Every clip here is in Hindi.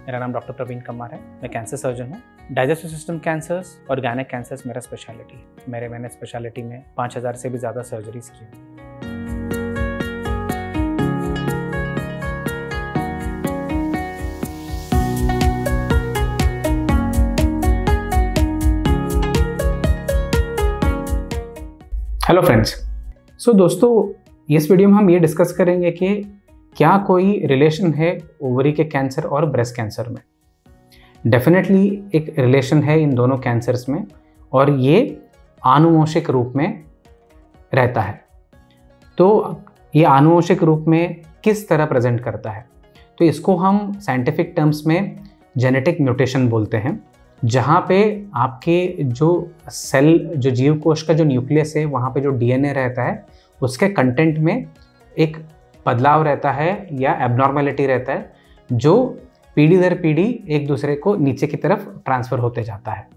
मेरा नाम डॉक्टर प्रवीण कमार है। मैं कैंसर सर्जन हूँ। डाइजेस्टिव सिस्टम कैंसर्स और गायनेक कैंसर्स मेरा स्पेशलिटी है। मैंने स्पेशलिटी में 5000 से भी ज़्यादा सर्जरीज की हैं। हेलो फ्रेंड्स, सो दोस्तों, इस वीडियो में हम ये डिस्कस करेंगे कि क्या कोई रिलेशन है ओवरी के कैंसर और ब्रेस्ट कैंसर में। डेफिनेटली एक रिलेशन है इन दोनों कैंसर्स में और ये आनुवंशिक रूप में रहता है। तो ये आनुवंशिक रूप में किस तरह प्रेजेंट करता है, तो इसको हम साइंटिफिक टर्म्स में जेनेटिक म्यूटेशन बोलते हैं, जहाँ पे आपके जो सेल, जो जीव कोश का जो न्यूक्लियस है, वहाँ पे जो डीएनए रहता है उसके कंटेंट में एक बदलाव रहता है या एबनॉर्मेलिटी रहता है, जो पीढ़ी दर पीढ़ी एक दूसरे को नीचे की तरफ ट्रांसफ़र होते जाता है।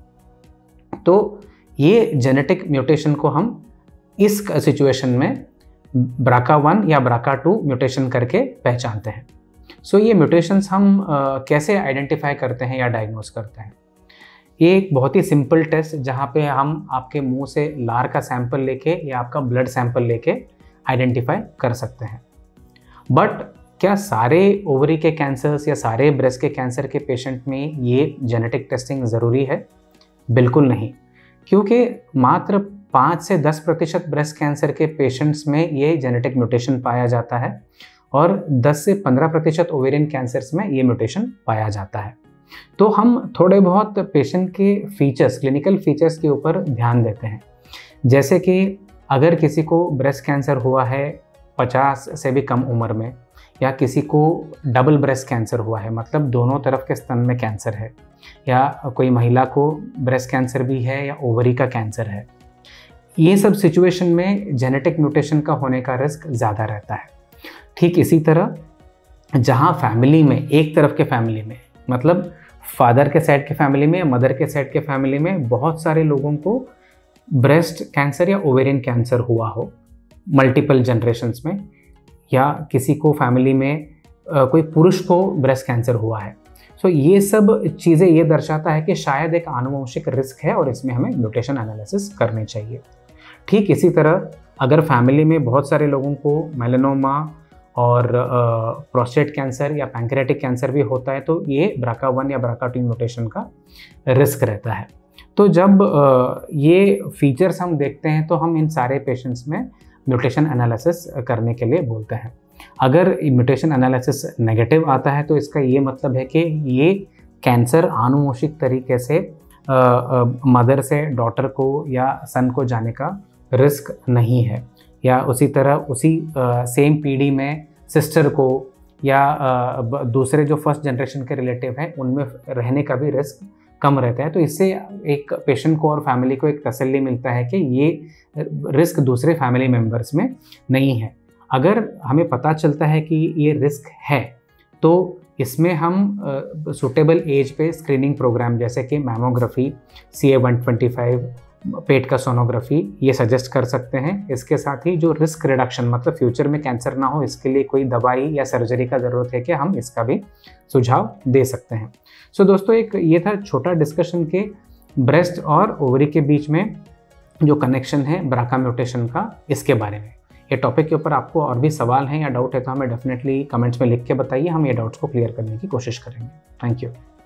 तो ये जेनेटिक म्यूटेशन को हम इस सिचुएशन में BRCA1 या BRCA2 म्यूटेशन करके पहचानते हैं। सो ये म्यूटेशंस हम कैसे आइडेंटिफाई करते हैं या डायग्नोज करते हैं। ये एक बहुत ही सिंपल टेस्ट, जहाँ पे हम आपके मुंह से लार का सैंपल लेके या आपका ब्लड सैंपल लेके आइडेंटिफाई कर सकते हैं। बट क्या सारे ओवरी के कैंसर्स या सारे ब्रेस्ट के कैंसर के पेशेंट में ये जेनेटिक टेस्टिंग ज़रूरी है? बिल्कुल नहीं, क्योंकि मात्र 5 से 10% ब्रेस्ट कैंसर के पेशेंट्स में ये जेनेटिक म्यूटेशन पाया जाता है और 10 से 15% ओवेरियन कैंसर्स में ये म्यूटेशन पाया जाता है। तो हम थोड़े बहुत पेशेंट के फीचर्स, क्लिनिकल फीचर्स के ऊपर ध्यान देते हैं। जैसे कि अगर किसी को ब्रेस्ट कैंसर हुआ है 50 से भी कम उम्र में, या किसी को डबल ब्रेस्ट कैंसर हुआ है, मतलब दोनों तरफ के स्तन में कैंसर है, या कोई महिला को ब्रेस्ट कैंसर भी है या ओवरी का कैंसर है, ये सब सिचुएशन में जेनेटिक म्यूटेशन का होने का रिस्क ज़्यादा रहता है। ठीक इसी तरह जहाँ फैमिली में, एक तरफ के फैमिली में, मतलब फादर के साइड के फैमिली में, मदर के साइड के फैमिली में बहुत सारे लोगों को ब्रेस्ट कैंसर या ओवेरियन कैंसर हुआ हो मल्टीपल जनरेशन्स में, या किसी को फैमिली में कोई पुरुष को ब्रेस्ट कैंसर हुआ है, सो ये सब चीज़ें ये दर्शाता है कि शायद एक आनुवंशिक रिस्क है और इसमें हमें म्यूटेशन एनालिसिस करनी चाहिए। ठीक इसी तरह अगर फैमिली में बहुत सारे लोगों को मेलानोमा और प्रोस्टेट कैंसर या पैंक्रियाटिक कैंसर भी होता है, तो ये BRCA1 या BRCA2 म्यूटेशन का रिस्क रहता है। तो जब ये फीचर्स हम देखते हैं तो हम इन सारे पेशेंट्स में म्यूटेशन एनालिसिस करने के लिए बोलते हैं। अगर म्यूटेशन एनालिसिस नेगेटिव आता है तो इसका ये मतलब है कि ये कैंसर आनुवंशिक तरीके से मदर से डॉटर को या सन को जाने का रिस्क नहीं है, या उसी तरह उसी सेम पीढ़ी में सिस्टर को या दूसरे जो फर्स्ट जनरेशन के रिलेटिव हैं उनमें रहने का भी रिस्क कम रहता है। तो इससे एक पेशेंट को और फैमिली को एक तसल्ली मिलता है कि ये रिस्क दूसरे फैमिली मेम्बर्स में नहीं है। अगर हमें पता चलता है कि ये रिस्क है तो इसमें हम सूटेबल एज पे स्क्रीनिंग प्रोग्राम जैसे कि मैमोग्राफी, CA-125, पेट का सोनोग्राफी, ये सजेस्ट कर सकते हैं। इसके साथ ही जो रिस्क रिडक्शन, मतलब फ्यूचर में कैंसर ना हो, इसके लिए कोई दवाई या सर्जरी का ज़रूरत है कि हम इसका भी सुझाव दे सकते हैं। सो दोस्तों, एक ये था छोटा डिस्कशन के ब्रेस्ट और ओवरी के बीच में जो कनेक्शन है BRCA म्यूटेशन का, इसके बारे में। ये टॉपिक के ऊपर आपको और भी सवाल हैं या डाउट है तो हमें डेफिनेटली कमेंट्स में लिख के बताइए, हम ये डाउट्स को क्लियर करने की कोशिश करेंगे। Thank you.